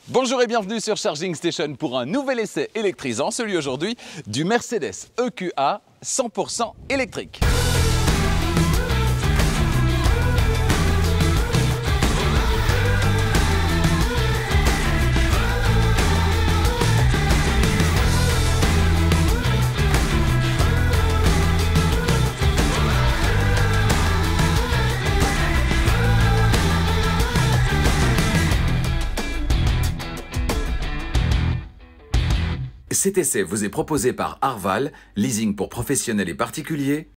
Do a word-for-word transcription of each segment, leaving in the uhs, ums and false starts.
Bonjour et bienvenue sur Charging Station pour un nouvel essai électrisant, celui aujourd'hui du Mercedes E Q A cent pour cent électrique. Cet essai vous est proposé par Arval, leasing pour professionnels et particuliers,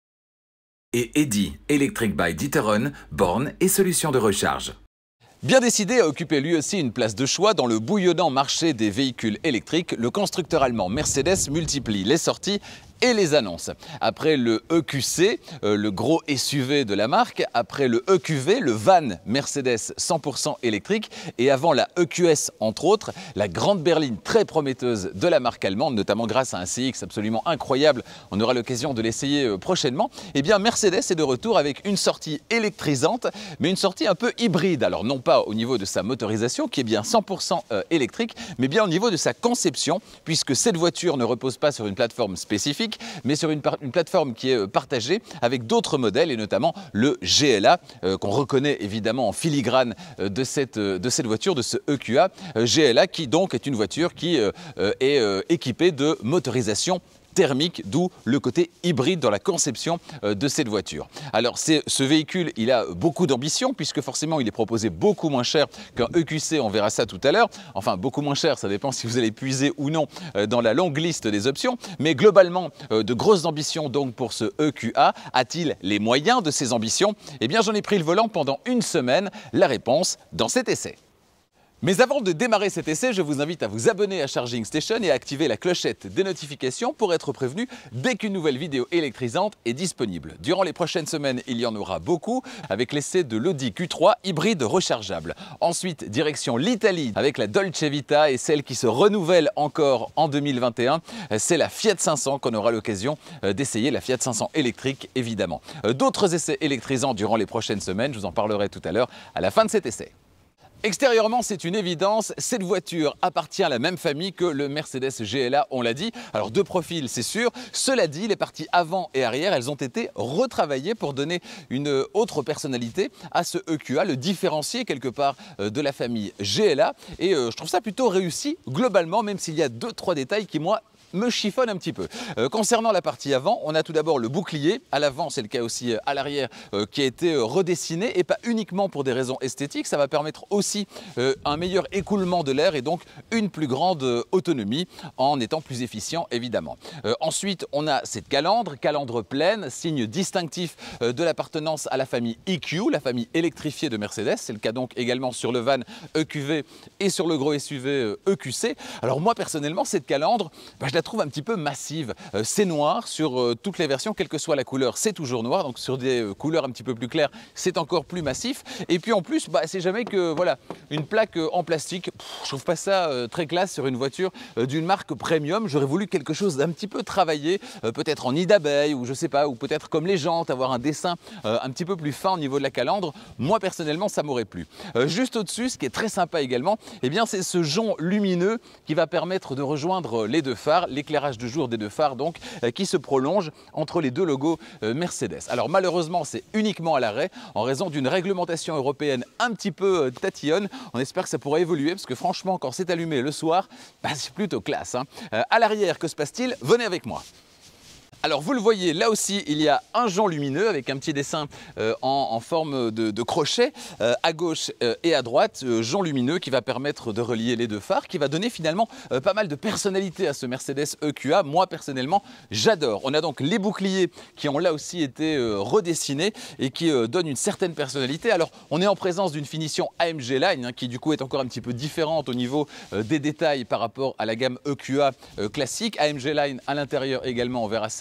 et Eddy, Electric by D'Ieteren, bornes et solutions de recharge. Bien décidé à occuper lui aussi une place de choix dans le bouillonnant marché des véhicules électriques, le constructeur allemand Mercedes multiplie les sorties et les annonces. Après le E Q C, euh, le gros S U V de la marque, après le E Q V, le van Mercedes cent pour cent électrique, et avant la E Q S entre autres, la grande berline très prometteuse de la marque allemande, notamment grâce à un C X absolument incroyable, on aura l'occasion de l'essayer euh, prochainement, eh bien Mercedes est de retour avec une sortie électrisante, mais une sortie un peu hybride. Alors non pas au niveau de sa motorisation, qui est bien cent pour cent euh, électrique, mais bien au niveau de sa conception, puisque cette voiture ne repose pas sur une plateforme spécifique, mais sur une, une plateforme qui est partagée avec d'autres modèles et notamment le G L A euh, qu'on reconnaît évidemment en filigrane euh, de, cette, euh, de cette voiture, de ce E Q A. Euh, G L A qui donc est une voiture qui euh, euh, est euh, équipée de motorisation thermique, d'où le côté hybride dans la conception euh, de cette voiture. Alors ce véhicule, il a beaucoup d'ambition puisque forcément il est proposé beaucoup moins cher qu'un E Q C, on verra ça tout à l'heure. Enfin beaucoup moins cher, ça dépend si vous allez puiser ou non euh, dans la longue liste des options. Mais globalement, euh, de grosses ambitions donc pour ce E Q A. A-t-il les moyens de ces ambitions? Eh bien j'en ai pris le volant pendant une semaine. La réponse dans cet essai. Mais avant de démarrer cet essai, je vous invite à vous abonner à Charging Station et à activer la clochette des notifications pour être prévenu dès qu'une nouvelle vidéo électrisante est disponible. Durant les prochaines semaines, il y en aura beaucoup avec l'essai de l'Audi Q trois hybride rechargeable. Ensuite, direction l'Italie avec la Dolce Vita et celle qui se renouvelle encore en deux mille vingt et un, c'est la Fiat cinq cents qu'on aura l'occasion d'essayer, la Fiat cinq cents électrique évidemment. D'autres essais électrisants durant les prochaines semaines, je vous en parlerai tout à l'heure à la fin de cet essai. Extérieurement, c'est une évidence, cette voiture appartient à la même famille que le Mercedes G L A, on l'a dit. Alors deux profils, c'est sûr. Cela dit, les parties avant et arrière, elles ont été retravaillées pour donner une autre personnalité à ce E Q A, le différencier quelque part de la famille G L A. Et euh, je trouve ça plutôt réussi globalement, même s'il y a deux, trois détails qui, moi, me chiffonne un petit peu. Euh, concernant la partie avant, on a tout d'abord le bouclier. À l'avant, c'est le cas aussi à l'arrière, euh, qui a été euh, redessiné et pas uniquement pour des raisons esthétiques. Ça va permettre aussi euh, un meilleur écoulement de l'air et donc une plus grande euh, autonomie en étant plus efficient évidemment. Euh, ensuite, on a cette calandre, calandre pleine, signe distinctif euh, de l'appartenance à la famille E Q, la famille électrifiée de Mercedes. C'est le cas donc également sur le van E Q V et sur le gros S U V euh, E Q C. Alors moi personnellement, cette calandre, bah, je la trouve un petit peu massive. Euh, c'est noir sur euh, toutes les versions, quelle que soit la couleur, c'est toujours noir. Donc sur des euh, couleurs un petit peu plus claires, c'est encore plus massif. Et puis en plus, bah, c'est jamais que voilà une plaque euh, en plastique. Pff, je trouve pas ça euh, très classe sur une voiture euh, d'une marque premium. J'aurais voulu quelque chose d'un petit peu travaillé, euh, peut-être en nid d'abeille ou je sais pas, ou peut-être comme les jantes, avoir un dessin euh, un petit peu plus fin au niveau de la calandre. Moi personnellement, ça m'aurait plu. Euh, juste au-dessus, ce qui est très sympa également, eh bien c'est ce jonc lumineux qui va permettre de rejoindre les deux phares. L'éclairage de jour des deux phares donc euh, qui se prolonge entre les deux logos euh, Mercedes. Alors malheureusement c'est uniquement à l'arrêt en raison d'une réglementation européenne un petit peu euh, tatillonne. On espère que ça pourra évoluer parce que franchement quand c'est allumé le soir, bah, c'est plutôt classe. Hein. Euh, à l'arrière, que se passe-t-il? Venez avec moi. Alors vous le voyez, là aussi il y a un jonc lumineux avec un petit dessin euh, en, en forme de, de crochet euh, à gauche euh, et à droite, euh, jonc lumineux qui va permettre de relier les deux phares, qui va donner finalement euh, pas mal de personnalité à ce Mercedes E Q A. Moi personnellement j'adore. On a donc les boucliers qui ont là aussi été euh, redessinés et qui euh, donnent une certaine personnalité. Alors on est en présence d'une finition A M G Line hein, qui du coup est encore un petit peu différente au niveau euh, des détails par rapport à la gamme E Q A euh, classique. A M G Line à l'intérieur également, on verra ça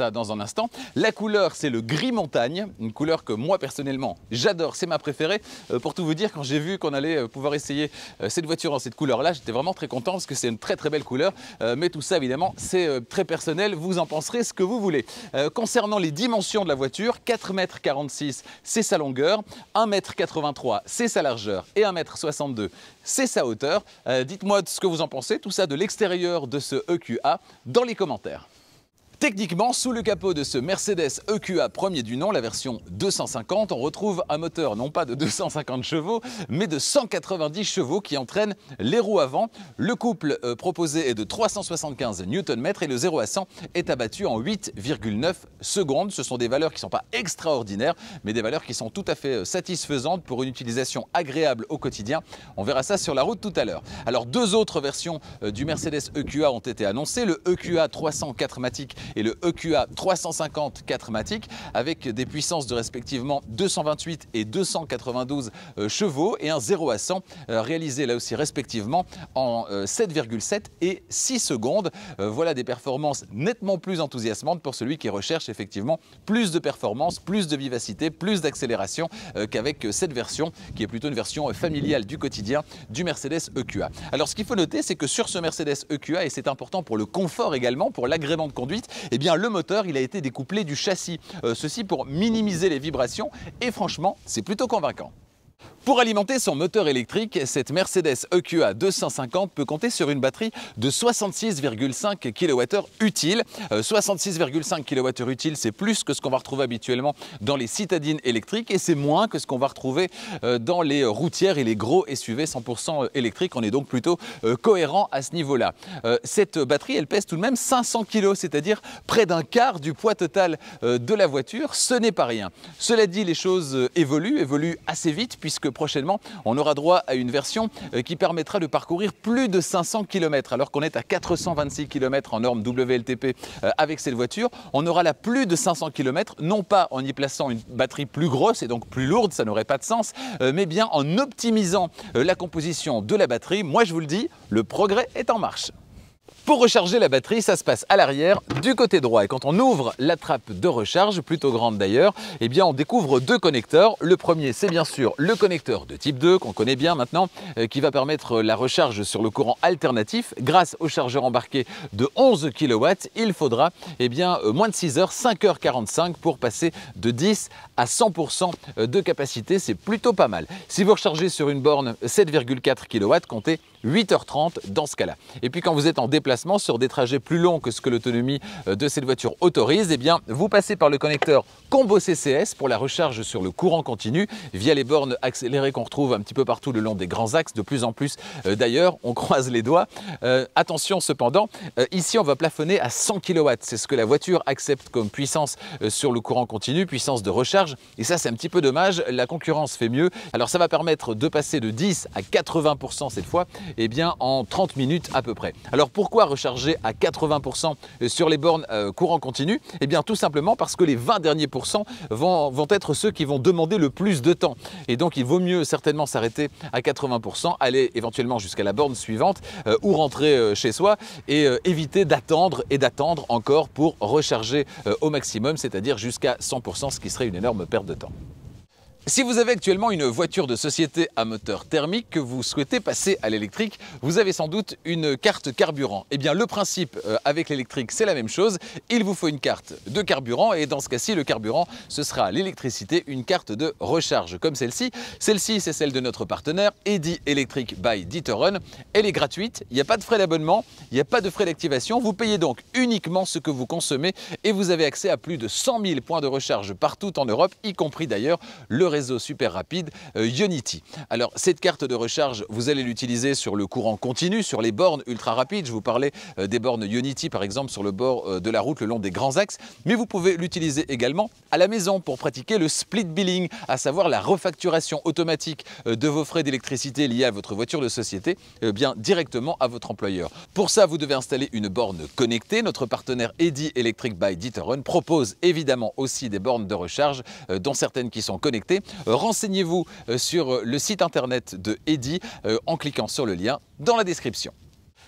ça dans un instant. La couleur, c'est le gris montagne, une couleur que moi personnellement j'adore, c'est ma préférée. Euh, pour tout vous dire, quand j'ai vu qu'on allait euh, pouvoir essayer euh, cette voiture en cette couleur-là, j'étais vraiment très content parce que c'est une très très belle couleur. Euh, mais tout ça évidemment, c'est euh, très personnel, vous en penserez ce que vous voulez. Euh, concernant les dimensions de la voiture, quatre mètres quarante-six, c'est sa longueur, un mètre quatre-vingt-trois, c'est sa largeur et un mètre soixante-deux, c'est sa hauteur. Euh, Dites-moi ce que vous en pensez, tout ça de l'extérieur de ce E Q A dans les commentaires. Techniquement, sous le capot de ce Mercedes E Q A premier du nom, la version deux cent cinquante, on retrouve un moteur non pas de deux cent cinquante chevaux, mais de cent quatre-vingt-dix chevaux qui entraînent les roues avant. Le couple euh, proposé est de trois cent soixante-quinze newton-mètres et le zéro à cent est abattu en huit virgule neuf secondes. Ce sont des valeurs qui ne sont pas extraordinaires, mais des valeurs qui sont tout à fait satisfaisantes pour une utilisation agréable au quotidien. On verra ça sur la route tout à l'heure. Alors, deux autres versions euh, du Mercedes E Q A ont été annoncées, le E Q A trois cents quatre matic et le E Q A trois cent cinquante quatre matic avec des puissances de respectivement deux cent vingt-huit et deux cent quatre-vingt-douze euh, chevaux et un zéro à cent euh, réalisé là aussi respectivement en euh, sept virgule sept et six secondes. Euh, voilà des performances nettement plus enthousiasmantes pour celui qui recherche effectivement plus de performance, plus de vivacité, plus d'accélération euh, qu'avec cette version qui est plutôt une version familiale du quotidien du Mercedes E Q A. Alors ce qu'il faut noter, c'est que sur ce Mercedes E Q A, et c'est important pour le confort également, pour l'agrément de conduite, eh bien le moteur il a été découplé du châssis, euh, ceci pour minimiser les vibrations et franchement c'est plutôt convaincant. Pour alimenter son moteur électrique, cette Mercedes E Q A deux cent cinquante peut compter sur une batterie de soixante-six virgule cinq kilowattheures utile. Euh, soixante-six virgule cinq kilowattheures utile, c'est plus que ce qu'on va retrouver habituellement dans les citadines électriques et c'est moins que ce qu'on va retrouver euh, dans les routières et les gros S U V cent pour cent électriques. On est donc plutôt euh, cohérent à ce niveau-là. Euh, cette batterie, elle pèse tout de même cinq cents kilos, c'est-à-dire près d'un quart du poids total euh, de la voiture. Ce n'est pas rien. Cela dit, les choses euh, évoluent, évoluent assez vite puisque prochainement, on aura droit à une version qui permettra de parcourir plus de cinq cents kilomètres. Alors qu'on est à quatre cent vingt-six kilomètres en norme W L T P avec cette voiture, on aura là plus de cinq cents kilomètres, non pas en y plaçant une batterie plus grosse et donc plus lourde, ça n'aurait pas de sens, mais bien en optimisant la composition de la batterie. Moi, je vous le dis, le progrès est en marche. Pour recharger la batterie, ça se passe à l'arrière, du côté droit. Et quand on ouvre la trappe de recharge, plutôt grande d'ailleurs, eh bien on découvre deux connecteurs. Le premier, c'est bien sûr le connecteur de type deux, qu'on connaît bien maintenant, euh, qui va permettre la recharge sur le courant alternatif. Grâce au chargeur embarqué de onze kilowatts, il faudra eh bien, euh, moins de six heures, cinq heures quarante-cinq pour passer de dix à cent pour cent de capacité. C'est plutôt pas mal. Si vous rechargez sur une borne sept virgule quatre kilowatts, comptez huit heures trente dans ce cas-là. Et puis quand vous êtes en déplacement sur des trajets plus longs que ce que l'autonomie de cette voiture autorise, eh bien vous passez par le connecteur Combo C C S pour la recharge sur le courant continu via les bornes accélérées qu'on retrouve un petit peu partout le long des grands axes, de plus en plus euh, d'ailleurs, on croise les doigts. Euh, attention cependant, euh, ici on va plafonner à cent kilowatts, c'est ce que la voiture accepte comme puissance euh, sur le courant continu, puissance de recharge, et ça c'est un petit peu dommage, la concurrence fait mieux. Alors ça va permettre de passer de dix à quatre-vingts pour cent cette fois, eh bien en trente minutes à peu près. Alors pourquoi recharger à quatre-vingts pour cent sur les bornes euh, courant continu? Eh bien tout simplement parce que les vingt derniers pourcents vont, vont être ceux qui vont demander le plus de temps. Et donc il vaut mieux certainement s'arrêter à quatre-vingts pour cent, aller éventuellement jusqu'à la borne suivante euh, ou rentrer euh, chez soi et euh, éviter d'attendre et d'attendre encore pour recharger euh, au maximum, c'est-à-dire jusqu'à cent pour cent, ce qui serait une énorme perte de temps. Si vous avez actuellement une voiture de société à moteur thermique que vous souhaitez passer à l'électrique, vous avez sans doute une carte carburant. Eh bien, le principe euh, avec l'électrique, c'est la même chose. Il vous faut une carte de carburant et dans ce cas-ci, le carburant, ce sera l'électricité, une carte de recharge comme celle-ci. Celle-ci, c'est celle de notre partenaire Eddy Electric by D'Ieteren. Elle est gratuite, il n'y a pas de frais d'abonnement, il n'y a pas de frais d'activation. Vous payez donc uniquement ce que vous consommez et vous avez accès à plus de cent mille points de recharge partout en Europe, y compris d'ailleurs le réseau réseau super rapide euh, Ionity. Alors cette carte de recharge, vous allez l'utiliser sur le courant continu, sur les bornes ultra rapides. Je vous parlais euh, des bornes Ionity par exemple sur le bord euh, de la route le long des grands axes, mais vous pouvez l'utiliser également à la maison pour pratiquer le split billing, à savoir la refacturation automatique euh, de vos frais d'électricité liés à votre voiture de société euh, bien directement à votre employeur. Pour ça, vous devez installer une borne connectée. Notre partenaire Eddy Electric by D'Ieteren propose évidemment aussi des bornes de recharge, euh, dont certaines qui sont connectées. Euh, Renseignez-vous euh, sur le site internet de Eddy euh, en cliquant sur le lien dans la description.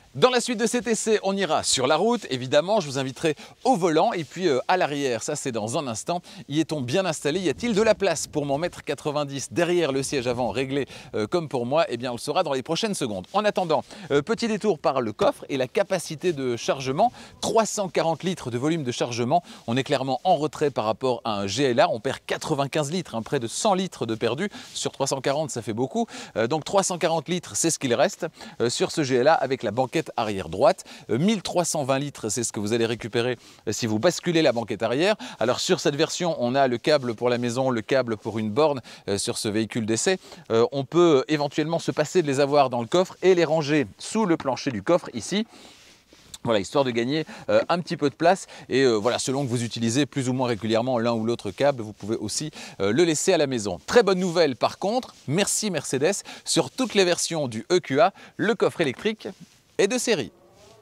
Dans la suite de cet essai, on ira sur la route, évidemment, je vous inviterai au volant et puis euh, à l'arrière, ça c'est dans un instant. Y est-on bien installé? Y a-t-il de la place pour mon mètre quatre-vingt-dix derrière le siège avant réglé euh, comme pour moi? Eh bien on le saura dans les prochaines secondes. En attendant, euh, petit détour par le coffre et la capacité de chargement, trois cent quarante litres de volume de chargement. On est clairement en retrait par rapport à un G L A, on perd quatre-vingt-quinze litres, hein, près de cent litres de perdu. Sur trois cent quarante, ça fait beaucoup. Euh, donc trois cent quarante litres, c'est ce qu'il reste euh, sur ce G L A avec la banquette arrière droite. Euh, mille trois cent vingt litres, c'est ce que vous allez récupérer euh, si vous basculez la banquette arrière. Alors sur cette version, on a le câble pour la maison, le câble pour une borne euh, sur ce véhicule d'essai. Euh, on peut éventuellement se passer de les avoir dans le coffre et les ranger sous le plancher du coffre ici. Voilà, histoire de gagner euh, un petit peu de place et euh, voilà, selon que vous utilisez plus ou moins régulièrement l'un ou l'autre câble, vous pouvez aussi euh, le laisser à la maison. Très bonne nouvelle par contre, merci Mercedes, sur toutes les versions du E Q A, le coffre électrique est de série.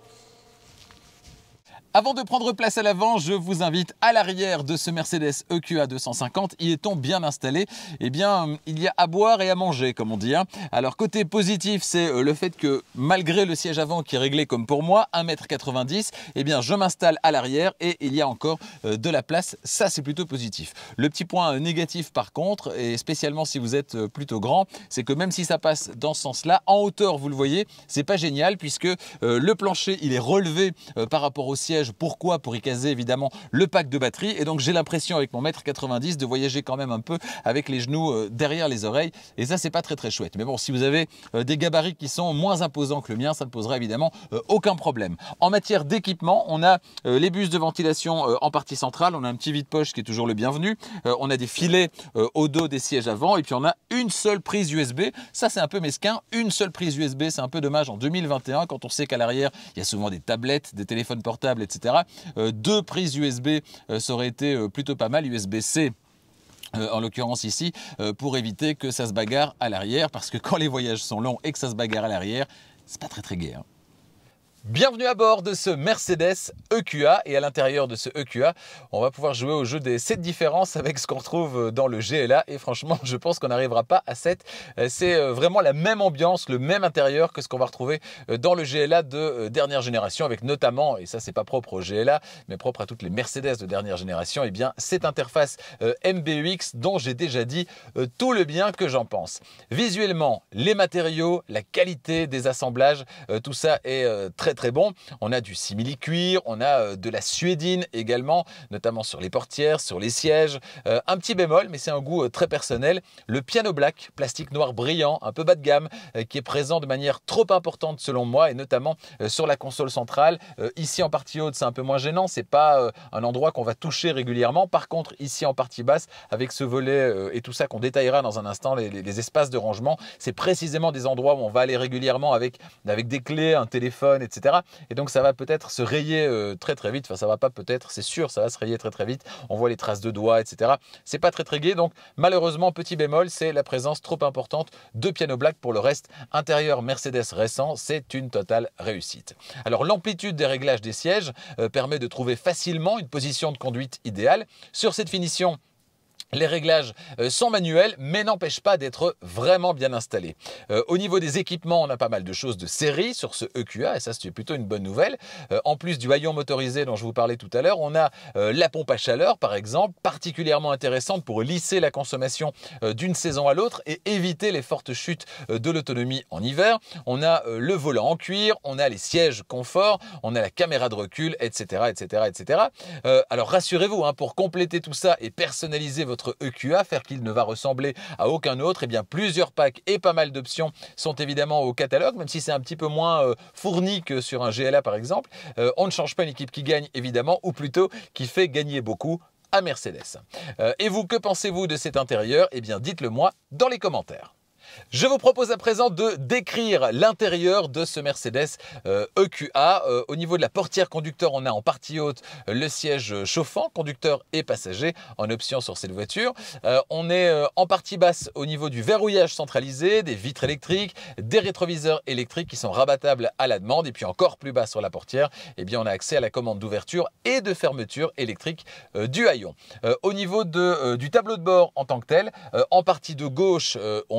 Avant de prendre place à l'avant, je vous invite à l'arrière de ce Mercedes E Q A deux cent cinquante. Y est-on bien installé? Eh bien, il y a à boire et à manger, comme on dit. Hein. Alors, côté positif, c'est le fait que malgré le siège avant qui est réglé comme pour moi, un mètre quatre-vingt-dix, eh bien, je m'installe à l'arrière et il y a encore de la place. Ça, c'est plutôt positif. Le petit point négatif, par contre, et spécialement si vous êtes plutôt grand, c'est que même si ça passe dans ce sens-là, en hauteur, vous le voyez, c'est pas génial puisque euh, le plancher, il est relevé euh, par rapport au siège. Pourquoi? Pour y caser évidemment le pack de batterie. Et donc j'ai l'impression avec mon mètre quatre-vingt-dix de voyager quand même un peu avec les genoux euh, derrière les oreilles. Et ça, c'est pas très très chouette. Mais bon, si vous avez euh, des gabarits qui sont moins imposants que le mien, ça ne posera évidemment euh, aucun problème. En matière d'équipement, on a euh, les bus de ventilation euh, en partie centrale. On a un petit vide-poche qui est toujours le bienvenu. Euh, on a des filets euh, au dos des sièges avant. Et puis on a une seule prise U S B. Ça, c'est un peu mesquin. Une seule prise U S B, c'est un peu dommage en deux mille vingt et un quand on sait qu'à l'arrière, il y a souvent des tablettes, des téléphones portables, et cetera. Euh, deux prises U S B, euh, ça aurait été euh, plutôt pas mal, U S B C. Euh, en l'occurrence ici, euh, pour éviter que ça se bagarre à l'arrière, parce que quand les voyages sont longs et que ça se bagarre à l'arrière, c'est pas très très gai. Hein. Bienvenue à bord de ce Mercedes E Q A et à l'intérieur de ce E Q A, on va pouvoir jouer au jeu des sept différences avec ce qu'on retrouve dans le G L A et franchement, je pense qu'on n'arrivera pas à sept. C'est vraiment la même ambiance, le même intérieur que ce qu'on va retrouver dans le G L A de dernière génération avec notamment, et ça c'est pas propre au G L A, mais propre à toutes les Mercedes de dernière génération, et eh bien cette interface M B U X dont j'ai déjà dit tout le bien que j'en pense. Visuellement, les matériaux, la qualité des assemblages, tout ça est très très bon. On a du simili-cuir, on a de la suédine également, notamment sur les portières, sur les sièges. Euh, un petit bémol, mais c'est un goût très personnel, le piano black, plastique noir brillant, un peu bas de gamme, euh, qui est présent de manière trop importante selon moi, et notamment euh, sur la console centrale. Euh, ici en partie haute, c'est un peu moins gênant, c'est pas euh, un endroit qu'on va toucher régulièrement. Par contre, ici en partie basse, avec ce volet euh, et tout ça qu'on détaillera dans un instant, les, les, les espaces de rangement, c'est précisément des endroits où on va aller régulièrement avec, avec des clés, un téléphone, et cetera. Et donc ça va peut-être se rayer euh, très très vite, enfin ça va pas peut-être, c'est sûr, ça va se rayer très très vite, on voit les traces de doigts, et cetera. C'est pas très très gai, donc malheureusement, petit bémol, c'est la présence trop importante de piano black. Pour le reste, intérieur Mercedes récent, c'est une totale réussite. Alors l'amplitude des réglages des sièges euh, permet de trouver facilement une position de conduite idéale. Sur cette finition, les réglages sont manuels, mais n'empêchent pas d'être vraiment bien installés. Euh, au niveau des équipements, on a pas mal de choses de série sur ce E Q A, et ça c'est plutôt une bonne nouvelle. Euh, en plus du haillon motorisé dont je vous parlais tout à l'heure, on a euh, la pompe à chaleur par exemple, particulièrement intéressante pour lisser la consommation euh, d'une saison à l'autre et éviter les fortes chutes euh, de l'autonomie en hiver. On a euh, le volant en cuir, on a les sièges confort, on a la caméra de recul, et cetera, et cetera, et cetera. Euh, alors rassurez-vous, hein, pour compléter tout ça et personnaliser votre E Q A, faire qu'il ne va ressembler à aucun autre, et eh bien plusieurs packs et pas mal d'options sont évidemment au catalogue, même si c'est un petit peu moins euh, fourni que sur un G L A par exemple. Euh, on ne change pas une équipe qui gagne évidemment, ou plutôt qui fait gagner beaucoup à Mercedes. Euh, et vous, que pensez-vous de cet intérieur? Eh bien dites-le moi dans les commentaires. Je vous propose à présent de décrire l'intérieur de ce Mercedes euh, E Q A. Euh, au niveau de la portière conducteur, on a en partie haute le siège chauffant, conducteur et passager, en option sur cette voiture. Euh, on est euh, en partie basse au niveau du verrouillage centralisé, des vitres électriques, des rétroviseurs électriques qui sont rabattables à la demande. Et puis encore plus bas sur la portière, eh bien, on a accès à la commande d'ouverture et de fermeture électrique euh, du haillon. Euh, au niveau de, euh, du tableau de bord en tant que tel, euh, en partie de gauche, euh, on a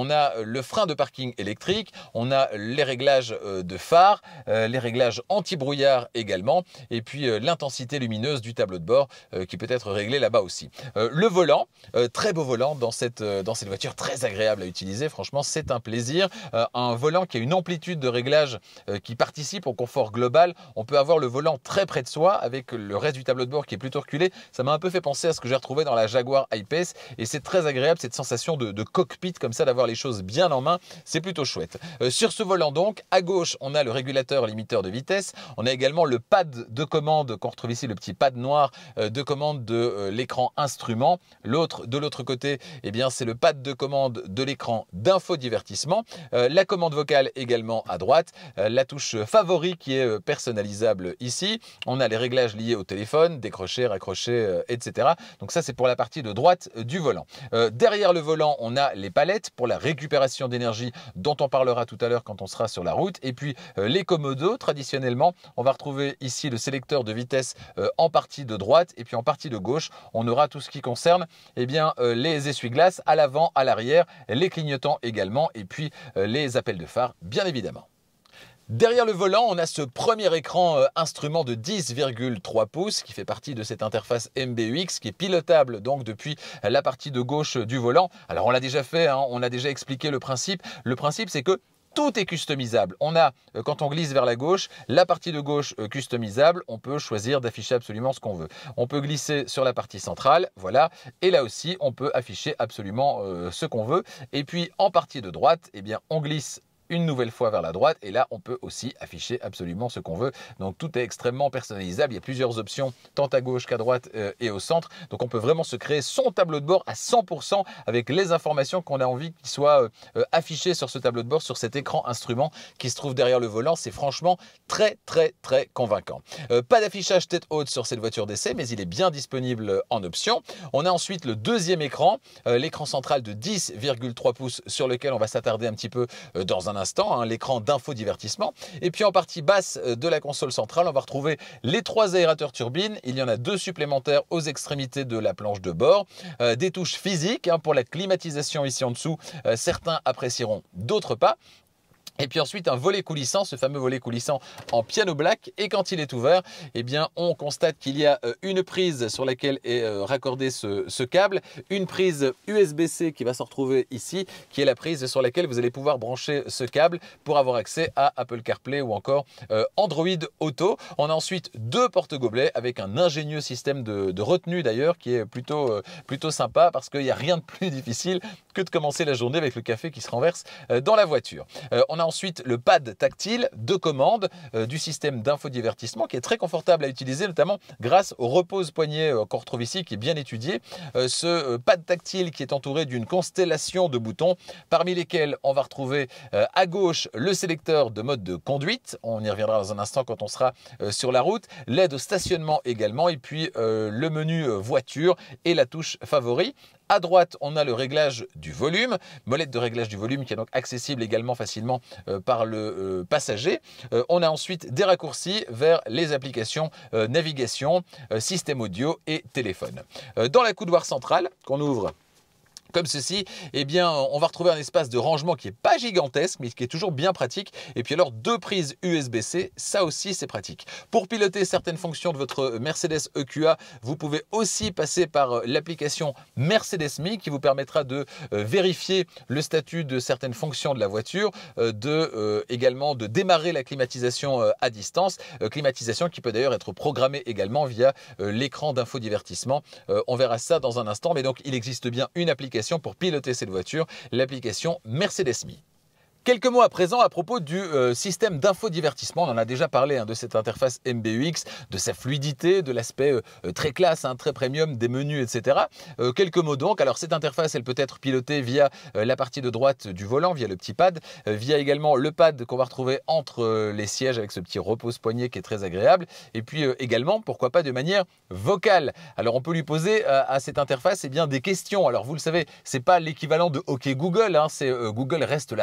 le frein de parking électrique, on a les réglages euh, de phare, euh, les réglages anti-brouillard également, et puis euh, l'intensité lumineuse du tableau de bord euh, qui peut être réglé là-bas aussi. Euh, le volant, euh, très beau volant dans cette, euh, dans cette voiture, très agréable à utiliser, franchement c'est un plaisir. Euh, un volant qui a une amplitude de réglage euh, qui participe au confort global. On peut avoir le volant très près de soi avec le reste du tableau de bord qui est plutôt reculé. Ça m'a un peu fait penser à ce que j'ai retrouvé dans la Jaguar I-Pace et c'est très agréable cette sensation de, de cockpit comme ça, d'avoir les choses bien en main, c'est plutôt chouette. Euh, sur ce volant donc, à gauche on a le régulateur limiteur de vitesse, on a également le pad de commande qu'on retrouve ici, le petit pad noir euh, de commande de euh, l'écran instrument. L'autre, de l'autre côté, eh bien c'est le pad de commande de l'écran d'infodivertissement. Euh, la commande vocale également à droite, euh, la touche favori qui est euh, personnalisable ici. On a les réglages liés au téléphone, décrocher, raccrocher, euh, et cetera. Donc ça c'est pour la partie de droite euh, du volant. Euh, derrière le volant, on a les palettes pour la récupération d'énergie dont on parlera tout à l'heure quand on sera sur la route. Et puis euh, les commodos, traditionnellement, on va retrouver ici le sélecteur de vitesse euh, en partie de droite et puis en partie de gauche. On aura tout ce qui concerne eh bien, euh, les essuie-glaces à l'avant, à l'arrière, les clignotants également et puis euh, les appels de phare bien évidemment. Derrière le volant, on a ce premier écran euh, instrument de dix virgule trois pouces qui fait partie de cette interface M B U X qui est pilotable donc depuis la partie de gauche du volant. Alors on l'a déjà fait, hein, on a déjà expliqué le principe. Le principe c'est que tout est customisable. On a, euh, quand on glisse vers la gauche, la partie de gauche euh, customisable. On peut choisir d'afficher absolument ce qu'on veut. On peut glisser sur la partie centrale, voilà. Et là aussi, on peut afficher absolument euh, ce qu'on veut. Et puis, en partie de droite, eh bien, on glisse une nouvelle fois vers la droite et là on peut aussi afficher absolument ce qu'on veut. Donc tout est extrêmement personnalisable, il y a plusieurs options tant à gauche qu'à droite euh, et au centre, donc on peut vraiment se créer son tableau de bord à cent pour cent avec les informations qu'on a envie qu'il soit euh, affichées sur ce tableau de bord, sur cet écran instrument qui se trouve derrière le volant. C'est franchement très très très convaincant. Euh, pas d'affichage tête haute sur cette voiture d'essai, mais il est bien disponible en option. On a ensuite le deuxième écran, euh, l'écran central de dix virgule trois pouces sur lequel on va s'attarder un petit peu euh, dans un instant, hein, l'écran d'infodivertissement. Et puis en partie basse de la console centrale, on va retrouver les trois aérateurs turbines. Il y en a deux supplémentaires aux extrémités de la planche de bord. Euh, des touches physiques hein, pour la climatisation ici en dessous. Euh, certains apprécieront, d'autres pas. Et puis ensuite un volet coulissant, ce fameux volet coulissant en piano black. Et quand il est ouvert, eh bien on constate qu'il y a une prise sur laquelle est raccordé ce, ce câble, une prise U S B C qui va se retrouver ici, qui est la prise sur laquelle vous allez pouvoir brancher ce câble pour avoir accès à Apple CarPlay ou encore euh, Android Auto. On a ensuite deux porte-gobelets avec un ingénieux système de, de retenue d'ailleurs qui est plutôt, euh, plutôt sympa parce qu'il n'y a rien de plus difficile que de commencer la journée avec le café qui se renverse euh, dans la voiture. Euh, on a ensuite le pad tactile de commande euh, du système d'infodivertissement qui est très confortable à utiliser, notamment grâce au repose-poignet euh, qu'on retrouve ici qui est bien étudié. Euh, ce euh, pad tactile qui est entouré d'une constellation de boutons parmi lesquels on va retrouver euh, à gauche le sélecteur de mode de conduite. On y reviendra dans un instant quand on sera euh, sur la route. L'aide au stationnement également et puis euh, le menu euh, voiture et la touche favori. À droite, on a le réglage du volume, molette de réglage du volume qui est donc accessible également facilement euh, par le euh, passager. Euh, on a ensuite des raccourcis vers les applications euh, navigation, euh, système audio et téléphone. Euh, dans la coudoir centrale qu'on ouvre comme ceci, eh bien, on va retrouver un espace de rangement qui n'est pas gigantesque, mais qui est toujours bien pratique. Et puis alors, deux prises U S B C, ça aussi, c'est pratique. Pour piloter certaines fonctions de votre Mercedes E Q A, vous pouvez aussi passer par l'application Mercedes Me, qui vous permettra de euh, vérifier le statut de certaines fonctions de la voiture, euh, de euh, également de démarrer la climatisation euh, à distance, euh, climatisation qui peut d'ailleurs être programmée également via euh, l'écran d'infodivertissement. Euh, on verra ça dans un instant, mais donc il existe bien une application pour piloter cette voiture, l'application Mercedes Me. Quelques mots à présent à propos du euh, système d'infodivertissement. On en a déjà parlé hein, de cette interface M B U X, de sa fluidité, de l'aspect euh, très classe, hein, très premium des menus, et cetera. Euh, quelques mots donc. Alors cette interface, elle peut être pilotée via euh, la partie de droite du volant, via le petit pad, euh, via également le pad qu'on va retrouver entre euh, les sièges avec ce petit repose-poignet qui est très agréable. Et puis euh, également, pourquoi pas de manière vocale. Alors on peut lui poser euh, à cette interface eh bien, des questions. Alors vous le savez, c'est pas l'équivalent de OK Google, hein, c'est, euh, Google reste la référence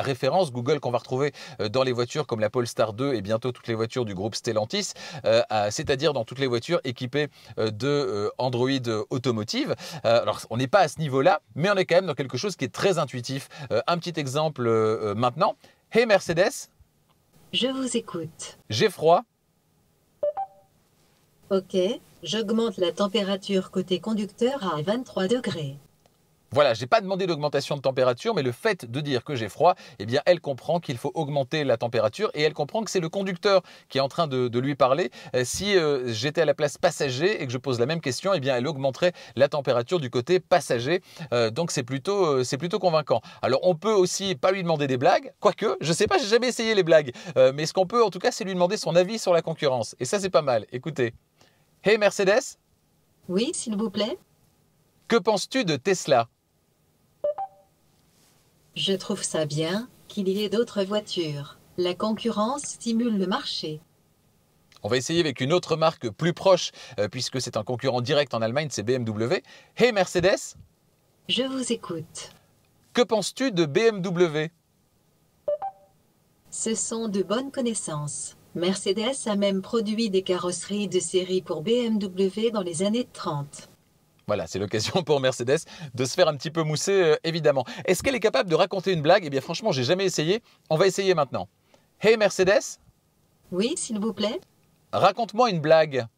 concurrence Google qu'on va retrouver dans les voitures comme la Polestar deux et bientôt toutes les voitures du groupe Stellantis, euh, c'est-à-dire dans toutes les voitures équipées de euh, Android Automotive. Euh, alors, on n'est pas à ce niveau-là, mais on est quand même dans quelque chose qui est très intuitif. Euh, un petit exemple euh, maintenant. Hey Mercedes. Je vous écoute. J'ai froid. Ok, j'augmente la température côté conducteur à vingt-trois degrés. Voilà, je n'ai pas demandé d'augmentation de température, mais le fait de dire que j'ai froid, eh bien, elle comprend qu'il faut augmenter la température et elle comprend que c'est le conducteur qui est en train de, de lui parler. Euh, si euh, j'étais à la place passager et que je pose la même question, eh bien, elle augmenterait la température du côté passager. Euh, donc, c'est plutôt, euh, c'est plutôt convaincant. Alors, on peut aussi pas lui demander des blagues, quoique, je ne sais pas, j'ai jamais essayé les blagues. Euh, mais ce qu'on peut, en tout cas, c'est lui demander son avis sur la concurrence. Et ça, c'est pas mal. Écoutez. Hey Mercedes. Oui, s'il vous plaît. Que penses-tu de Tesla? Je trouve ça bien qu'il y ait d'autres voitures. La concurrence stimule le marché. On va essayer avec une autre marque plus proche, euh, puisque c'est un concurrent direct en Allemagne, c'est B M W. Hey Mercedes. Je vous écoute. Que penses-tu de B M W? Ce sont de bonnes connaissances. Mercedes a même produit des carrosseries de série pour B M W dans les années trente. Voilà, c'est l'occasion pour Mercedes de se faire un petit peu mousser, euh, évidemment. Est-ce qu'elle est capable de raconter une blague? Eh bien, franchement, j'ai jamais essayé. On va essayer maintenant. Hey Mercedes. Oui, s'il vous plaît. Raconte-moi une blague.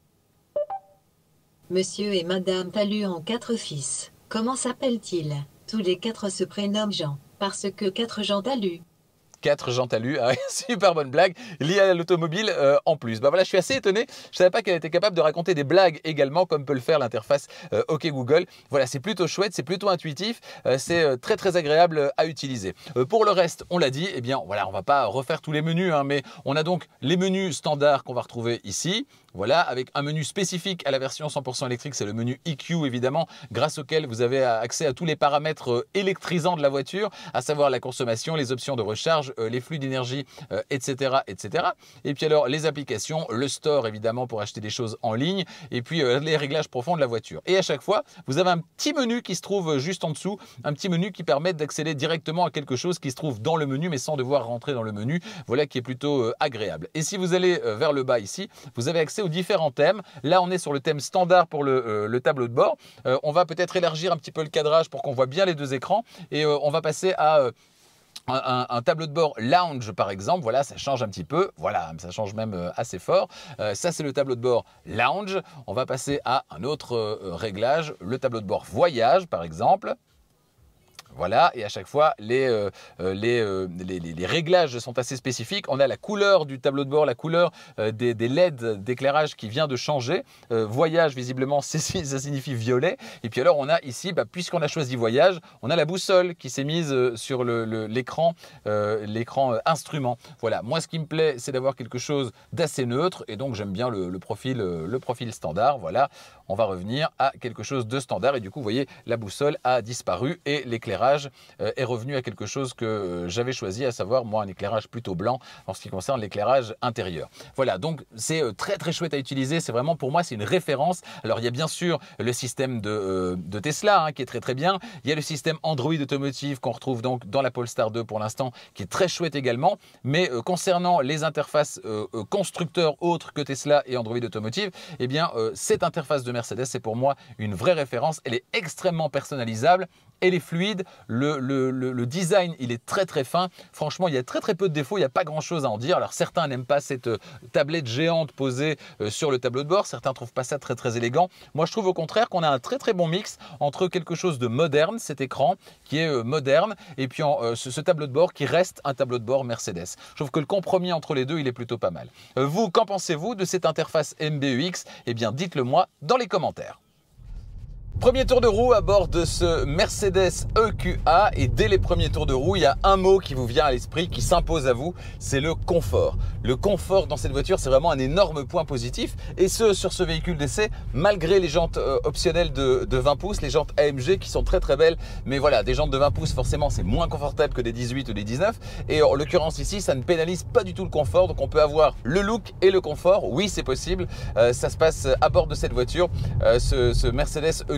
Monsieur et Madame Talus ont quatre fils. Comment s'appellent-ils? Tous les quatre se prénomment Jean, parce que quatre Jean Talus. quatre Jean Talus, ah, super bonne blague, liée à l'automobile euh, en plus. Bah voilà, je suis assez étonné, je ne savais pas qu'elle était capable de raconter des blagues également, comme peut le faire l'interface euh, OK Google. Voilà, c'est plutôt chouette, c'est plutôt intuitif, euh, c'est euh, très très agréable à utiliser. Euh, pour le reste, on l'a dit, eh bien voilà, on ne va pas refaire tous les menus, hein, mais on a donc les menus standards qu'on va retrouver ici. Voilà, avec un menu spécifique à la version cent pour cent électrique, c'est le menu E Q évidemment, grâce auquel vous avez accès à tous les paramètres électrisants de la voiture, à savoir la consommation, les options de recharge, euh, les flux d'énergie, euh, et cetera, et cetera. Et puis alors les applications, le store évidemment pour acheter des choses en ligne, et puis euh, les réglages profonds de la voiture. Et à chaque fois, vous avez un petit menu qui se trouve juste en dessous, un petit menu qui permet d'accéder directement à quelque chose qui se trouve dans le menu, mais sans devoir rentrer dans le menu. Voilà qui est plutôt euh, agréable. Et si vous allez euh, vers le bas ici, vous avez accès aux différents thèmes. Là, on est sur le thème standard pour le, euh, le tableau de bord. Euh, on va peut-être élargir un petit peu le cadrage pour qu'on voit bien les deux écrans et euh, on va passer à euh, un, un, un tableau de bord lounge par exemple. Voilà, ça change un petit peu. Voilà, ça change même euh, assez fort. Euh, ça, c'est le tableau de bord lounge. On va passer à un autre euh, réglage, le tableau de bord voyage par exemple. Voilà, et à chaque fois, les, euh, les, euh, les, les, les réglages sont assez spécifiques. On a la couleur du tableau de bord, la couleur euh, des, des L E D d'éclairage qui vient de changer. Euh, voyage, visiblement, ça signifie violet. Et puis alors, on a ici, bah, puisqu'on a choisi voyage, on a la boussole qui s'est mise sur l'écran le, le, l'écran euh, instrument. Voilà, moi, ce qui me plaît, c'est d'avoir quelque chose d'assez neutre. Et donc, j'aime bien le, le, profil, le profil standard. Voilà, on va revenir à quelque chose de standard. Et du coup, vous voyez, la boussole a disparu et l'éclairage est revenu à quelque chose que j'avais choisi, à savoir moi un éclairage plutôt blanc en ce qui concerne l'éclairage intérieur. Voilà, donc c'est très très chouette à utiliser, c'est vraiment pour moi c'est une référence. Alors il y a bien sûr le système de, euh, de Tesla hein, qui est très très bien, il y a le système Android Automotive qu'on retrouve donc dans la Polestar deux pour l'instant qui est très chouette également, mais euh, concernant les interfaces euh, euh, constructeurs autres que Tesla et Android Automotive, eh bien euh, cette interface de Mercedes c'est pour moi une vraie référence, elle est extrêmement personnalisable. Elle est fluide, le, le, le, le design il est très très fin, franchement il y a très très peu de défauts, il n'y a pas grand chose à en dire. Alors certains n'aiment pas cette euh, tablette géante posée euh, sur le tableau de bord, certains ne trouvent pas ça très très élégant. Moi je trouve au contraire qu'on a un très très bon mix entre quelque chose de moderne, cet écran qui est euh, moderne, et puis en, euh, ce, ce tableau de bord qui reste un tableau de bord Mercedes. Je trouve que le compromis entre les deux il est plutôt pas mal. Euh, vous, qu'en pensez-vous de cette interface M B U X? Eh bien dites-le moi dans les commentaires. Premier tour de roue à bord de ce Mercedes E Q A et dès les premiers tours de roue, il y a un mot qui vous vient à l'esprit, qui s'impose à vous, c'est le confort. Le confort dans cette voiture, c'est vraiment un énorme point positif et ce, sur ce véhicule d'essai, malgré les jantes euh, optionnelles de, de vingt pouces, les jantes A M G qui sont très très belles, mais voilà, des jantes de vingt pouces, forcément, c'est moins confortable que des dix-huit ou des dix-neuf et en l'occurrence ici, ça ne pénalise pas du tout le confort, donc on peut avoir le look et le confort, oui c'est possible, euh, ça se passe à bord de cette voiture, euh, ce, ce Mercedes E Q A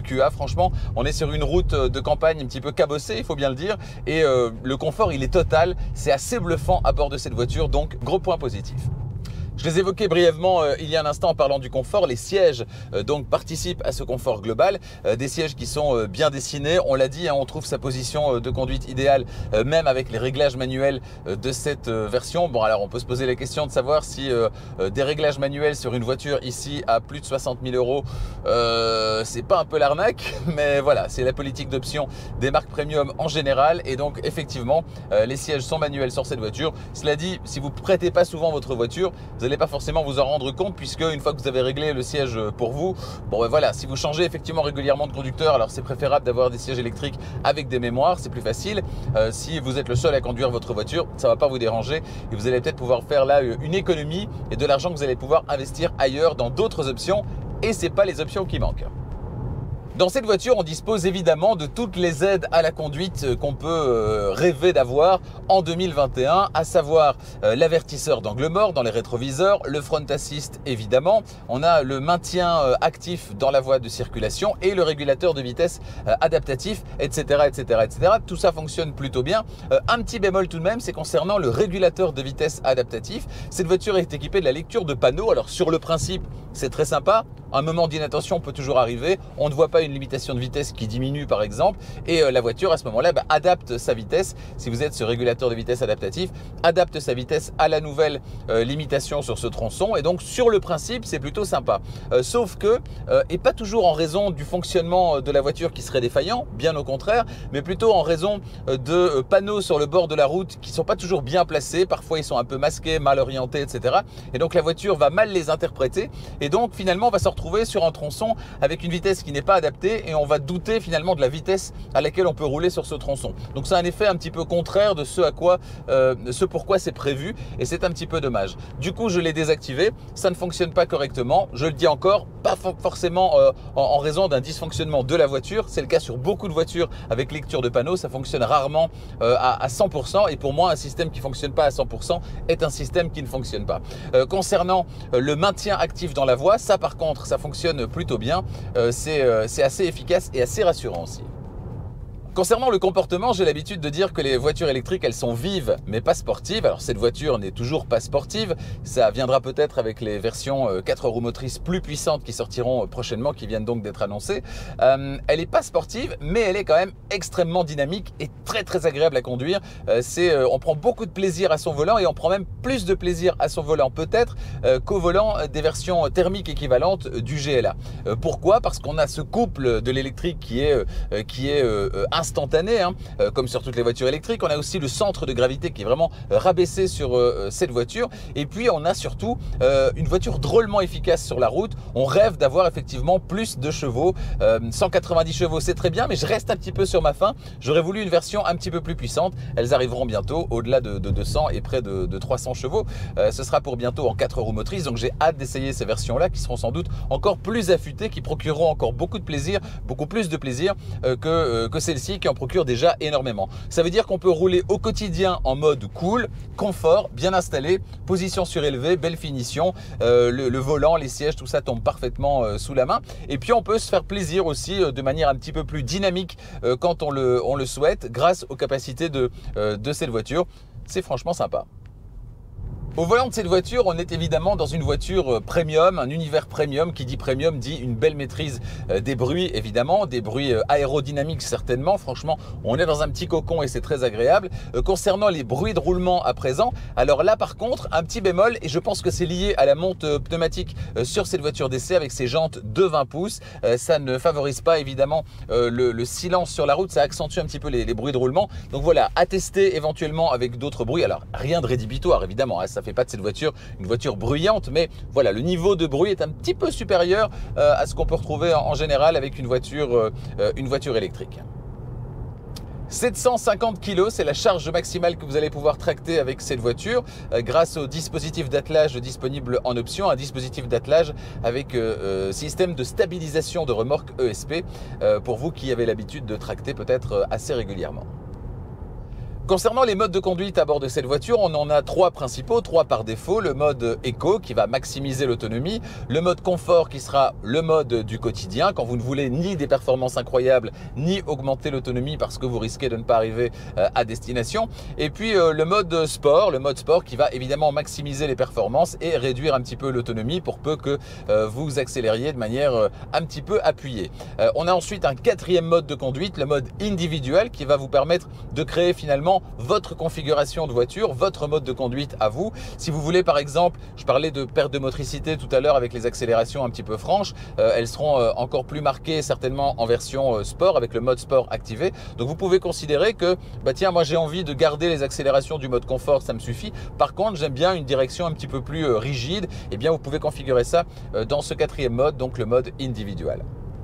Q A. Franchement, on est sur une route de campagne un petit peu cabossée, il faut bien le dire. Et euh, le confort, il est total. C'est assez bluffant à bord de cette voiture, donc gros point positif. Je les évoquais brièvement euh, il y a un instant en parlant du confort. Les sièges euh, donc participent à ce confort global. Euh, des sièges qui sont euh, bien dessinés. On l'a dit, hein, on trouve sa position euh, de conduite idéale euh, même avec les réglages manuels euh, de cette euh, version. Bon, alors on peut se poser la question de savoir si euh, euh, des réglages manuels sur une voiture ici à plus de soixante mille euros, euh, c'est pas un peu l'arnaque. Mais voilà, c'est la politique d'option des marques premium en général. Et donc effectivement, euh, les sièges sont manuels sur cette voiture. Cela dit, si vous prêtez pas souvent votre voiture, vous n'allez pas forcément vous en rendre compte, puisque une fois que vous avez réglé le siège pour vous, bon ben voilà, si vous changez effectivement régulièrement de conducteur, alors c'est préférable d'avoir des sièges électriques avec des mémoires, c'est plus facile. Euh, si vous êtes le seul à conduire votre voiture, ça ne va pas vous déranger et vous allez peut-être pouvoir faire là une économie et de l'argent que vous allez pouvoir investir ailleurs dans d'autres options, et c'est pas les options qui manquent. Dans cette voiture, on dispose évidemment de toutes les aides à la conduite qu'on peut rêver d'avoir en deux mille vingt et un, à savoir l'avertisseur d'angle mort dans les rétroviseurs, le front assist évidemment, on a le maintien actif dans la voie de circulation et le régulateur de vitesse adaptatif, et cetera, et cetera, et cetera. Tout ça fonctionne plutôt bien. Un petit bémol tout de même, c'est concernant le régulateur de vitesse adaptatif. Cette voiture est équipée de la lecture de panneaux. Alors sur le principe, c'est très sympa. Un moment d'inattention peut toujours arriver. On ne voit pas une limitation de vitesse qui diminue par exemple, et euh, la voiture à ce moment-là bah, adapte sa vitesse. Si vous êtes ce régulateur de vitesse adaptatif, adapte sa vitesse à la nouvelle euh, limitation sur ce tronçon, et donc sur le principe c'est plutôt sympa. Euh, sauf que, euh, et pas toujours en raison du fonctionnement de la voiture qui serait défaillant, bien au contraire, mais plutôt en raison euh, de euh, panneaux sur le bord de la route qui sont pas toujours bien placés, parfois ils sont un peu masqués, mal orientés, et cetera. Et donc la voiture va mal les interpréter, et donc finalement on va se retrouver sur un tronçon avec une vitesse qui n'est pas adaptée, et on va douter finalement de la vitesse à laquelle on peut rouler sur ce tronçon. Donc c'est un effet un petit peu contraire de ce à quoi, euh, ce pourquoi c'est prévu, et c'est un petit peu dommage. Du coup je l'ai désactivé, ça ne fonctionne pas correctement, je le dis encore, pas forcément euh, en, en raison d'un dysfonctionnement de la voiture, c'est le cas sur beaucoup de voitures avec lecture de panneaux, ça fonctionne rarement euh, à, à cent pour cent, et pour moi un système qui ne fonctionne pas à cent pour cent est un système qui ne fonctionne pas. Euh, concernant euh, le maintien actif dans la voie, ça par contre ça fonctionne plutôt bien, euh, c'est euh, c'est assez efficace et assez rassurant aussi. Concernant le comportement, j'ai l'habitude de dire que les voitures électriques, elles sont vives, mais pas sportives. Alors cette voiture n'est toujours pas sportive, ça viendra peut-être avec les versions quatre roues motrices plus puissantes qui sortiront prochainement, qui viennent donc d'être annoncées. Euh, elle n'est pas sportive, mais elle est quand même extrêmement dynamique et très très agréable à conduire. Euh, c'est, euh, on prend beaucoup de plaisir à son volant, et on prend même plus de plaisir à son volant peut-être euh, qu'au volant des versions thermiques équivalentes du G L A. Euh, pourquoi? Parce qu'on a ce couple de l'électrique qui est, euh, qui est euh, instantané, hein, euh, comme sur toutes les voitures électriques. On a aussi le centre de gravité qui est vraiment euh, rabaissé sur euh, cette voiture, et puis on a surtout euh, une voiture drôlement efficace sur la route. On rêve d'avoir effectivement plus de chevaux, euh, cent quatre-vingt-dix chevaux c'est très bien, mais je reste un petit peu sur ma faim. J'aurais voulu une version un petit peu plus puissante. Elles arriveront bientôt au-delà de, de deux cents et près de, de trois cents chevaux. Euh, ce sera pour bientôt en quatre roues motrices, donc j'ai hâte d'essayer ces versions là qui seront sans doute encore plus affûtées, qui procureront encore beaucoup de plaisir, beaucoup plus de plaisir euh, que, euh, que celle-ci, qui en procure déjà énormément. Ça veut dire qu'on peut rouler au quotidien en mode cool, confort, bien installé, position surélevée, belle finition, euh, le, le volant, les sièges, tout ça tombe parfaitement euh, sous la main. Et puis on peut se faire plaisir aussi euh, de manière un petit peu plus dynamique euh, quand on le, on le souhaite, grâce aux capacités de, euh, de cette voiture. C'est franchement sympa. Au volant de cette voiture, on est évidemment dans une voiture premium, un univers premium. Qui dit premium dit une belle maîtrise des bruits, évidemment, des bruits aérodynamiques certainement. Franchement, on est dans un petit cocon et c'est très agréable. Concernant les bruits de roulement à présent, alors là par contre, un petit bémol, et je pense que c'est lié à la monte pneumatique sur cette voiture d'essai avec ses jantes de vingt pouces. Ça ne favorise pas évidemment le, le silence sur la route, ça accentue un petit peu les, les bruits de roulement. Donc voilà, à tester éventuellement avec d'autres bruits. Alors rien de rédhibitoire évidemment, hein, ça fait pas de cette voiture une voiture bruyante, mais voilà, le niveau de bruit est un petit peu supérieur euh, à ce qu'on peut retrouver en, en général avec une voiture, euh, une voiture électrique. sept cent cinquante kilos, c'est la charge maximale que vous allez pouvoir tracter avec cette voiture euh, grâce au dispositif d'attelage disponible en option, un dispositif d'attelage avec euh, euh, système de stabilisation de remorque E S P euh, pour vous qui avez l'habitude de tracter peut-être euh, assez régulièrement. Concernant les modes de conduite à bord de cette voiture, on en a trois principaux, trois par défaut. Le mode éco qui va maximiser l'autonomie, le mode confort qui sera le mode du quotidien quand vous ne voulez ni des performances incroyables ni augmenter l'autonomie parce que vous risquez de ne pas arriver à destination. Et puis le mode sport, le mode sport qui va évidemment maximiser les performances et réduire un petit peu l'autonomie pour peu que vous accélériez de manière un petit peu appuyée. On a ensuite un quatrième mode de conduite, le mode individuel qui va vous permettre de créer finalement votre configuration de voiture, votre mode de conduite à vous. Si vous voulez par exemple, je parlais de perte de motricité tout à l'heure avec les accélérations un petit peu franches, euh, elles seront euh, encore plus marquées certainement en version euh, sport avec le mode sport activé. Donc vous pouvez considérer que bah tiens, moi j'ai envie de garder les accélérations du mode confort, ça me suffit. Par contre, j'aime bien une direction un petit peu plus euh, rigide. Et bien vous pouvez configurer ça euh, dans ce quatrième mode, donc le mode individuel.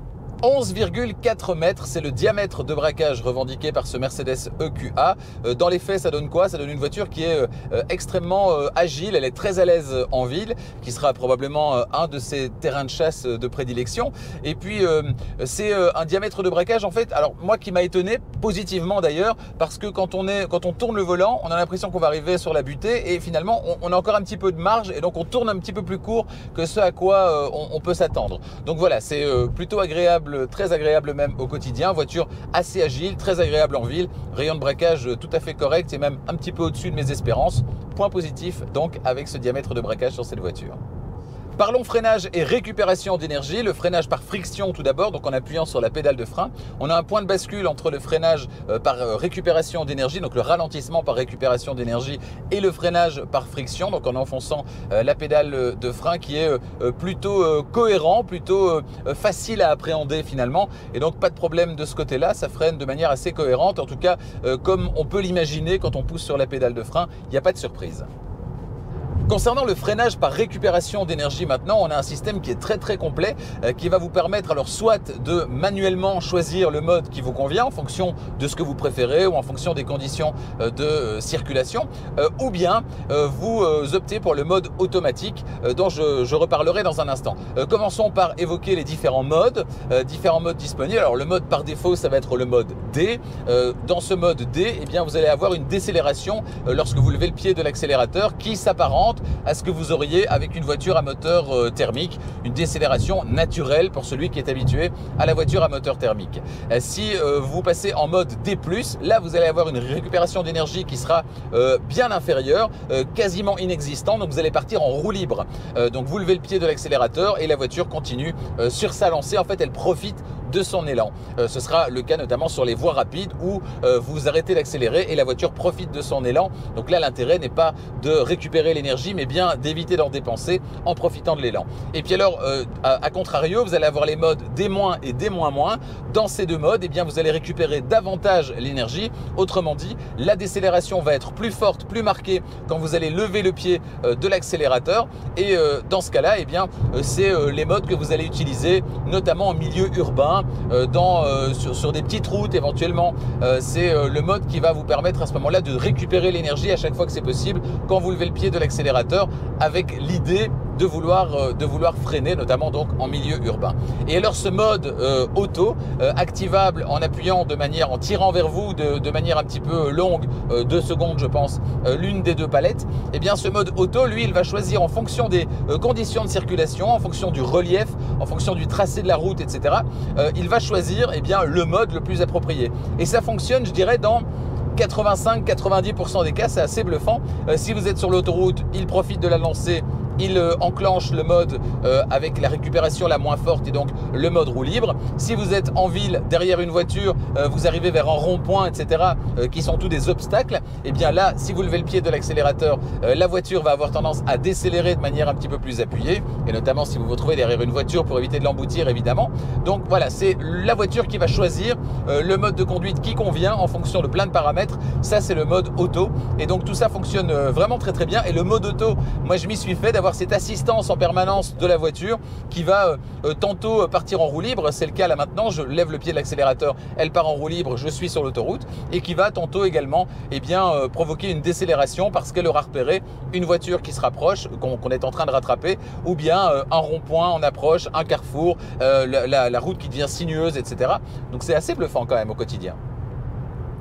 onze virgule quatre mètres, c'est le diamètre de braquage revendiqué par ce Mercedes E Q A. Dans les faits, ça donne quoi? Ça donne une voiture qui est extrêmement agile, elle est très à l'aise en ville, qui sera probablement un de ses terrains de chasse de prédilection. Et puis, c'est un diamètre de braquage, en fait, alors moi qui m'a étonné, positivement d'ailleurs, parce que quand on, est, quand on tourne le volant, on a l'impression qu'on va arriver sur la butée et finalement, on, on a encore un petit peu de marge et donc on tourne un petit peu plus court que ce à quoi on, on peut s'attendre. Donc voilà, c'est plutôt agréable, très agréable même au quotidien, voiture assez agile, très agréable en ville, rayon de braquage tout à fait correct et même un petit peu au-dessus de mes espérances. Point positif donc avec ce diamètre de braquage sur cette voiture. Parlons freinage et récupération d'énergie. Le freinage par friction tout d'abord, donc en appuyant sur la pédale de frein. On a un point de bascule entre le freinage par récupération d'énergie, donc le ralentissement par récupération d'énergie et le freinage par friction, donc en enfonçant la pédale de frein qui est plutôt cohérent, plutôt facile à appréhender finalement. Et donc pas de problème de ce côté-là, ça freine de manière assez cohérente. En tout cas, comme on peut l'imaginer quand on pousse sur la pédale de frein, il n'y a pas de surprise. Concernant le freinage par récupération d'énergie maintenant, on a un système qui est très très complet euh, qui va vous permettre alors soit de manuellement choisir le mode qui vous convient en fonction de ce que vous préférez ou en fonction des conditions euh, de euh, circulation euh, ou bien euh, vous euh, optez pour le mode automatique euh, dont je, je reparlerai dans un instant. Euh, commençons par évoquer les différents modes, euh, différents modes disponibles. Alors le mode par défaut, ça va être le mode D. Euh, dans ce mode D, eh bien, vous allez avoir une décélération euh, lorsque vous levez le pied de l'accélérateur qui s'apparente à ce que vous auriez avec une voiture à moteur euh, thermique, une décélération naturelle pour celui qui est habitué à la voiture à moteur thermique. Euh, si euh, vous passez en mode D plus, là vous allez avoir une récupération d'énergie qui sera euh, bien inférieure, euh, quasiment inexistante, donc vous allez partir en roue libre. Euh, donc vous levez le pied de l'accélérateur et la voiture continue euh, sur sa lancée, en fait elle profite de son élan. Euh, ce sera le cas notamment sur les voies rapides où euh, vous arrêtez d'accélérer et la voiture profite de son élan. Donc là l'intérêt n'est pas de récupérer l'énergie mais bien d'éviter d'en dépenser en profitant de l'élan. Et puis alors euh, à, à contrario, vous allez avoir les modes D- et D-. Dans ces deux modes, eh bien, vous allez récupérer davantage l'énergie. Autrement dit, la décélération va être plus forte, plus marquée quand vous allez lever le pied euh, de l'accélérateur. Et euh, dans ce cas-là, eh bien, euh, c'est euh, les modes que vous allez utiliser, notamment en milieu urbain, euh, dans, euh, sur, sur des petites routes éventuellement. Euh, c'est euh, le mode qui va vous permettre à ce moment-là de récupérer l'énergie à chaque fois que c'est possible quand vous levez le pied de l'accélérateur, avec l'idée de vouloir, euh, de vouloir freiner, notamment donc en milieu urbain. Et alors ce mode euh, auto, euh, activable en appuyant de manière, en tirant vers vous de, de manière un petit peu longue, euh, deux secondes je pense, euh, l'une des deux palettes, et eh bien ce mode auto, lui, il va choisir en fonction des euh, conditions de circulation, en fonction du relief, en fonction du tracé de la route, et cetera. Euh, il va choisir eh bien, le mode le plus approprié. Et ça fonctionne, je dirais, dans quatre-vingt-cinq à quatre-vingt-dix pour cent des cas, c'est assez bluffant. Euh, si vous êtes sur l'autoroute, il profite de la lancée, il euh, enclenche le mode euh, avec la récupération la moins forte et donc le mode roue libre. Si vous êtes en ville, derrière une voiture, euh, vous arrivez vers un rond-point, et cetera, euh, qui sont tous des obstacles, et bien là, si vous levez le pied de l'accélérateur, euh, la voiture va avoir tendance à décélérer de manière un petit peu plus appuyée, et notamment si vous vous trouvez derrière une voiture pour éviter de l'emboutir, évidemment. Donc voilà, c'est la voiture qui va choisir euh, le mode de conduite qui convient en fonction de plein de paramètres. Ça, c'est le mode auto, et donc tout ça fonctionne euh, vraiment très très bien. Et le mode auto, moi je m'y suis fait d'avoir cette assistance en permanence de la voiture qui va euh, tantôt partir en roue libre, c'est le cas là maintenant, je lève le pied de l'accélérateur, elle part en roue libre, je suis sur l'autoroute, et qui va tantôt également eh bien, euh, provoquer une décélération parce qu'elle aura repéré une voiture qui se rapproche, qu'on qu'on est en train de rattraper, ou bien euh, un rond-point en approche, un carrefour, euh, la, la, la route qui devient sinueuse, et cetera. Donc c'est assez bluffant quand même au quotidien.